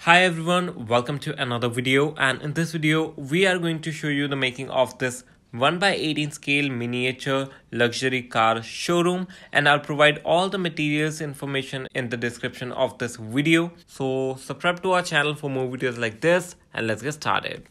Hi everyone, welcome to another video, and in this video we are going to show you the making of this 1:18 scale miniature luxury car showroom, and I'll provide all the materials information in the description of this video. So subscribe to our channel for more videos like this, and let's get started.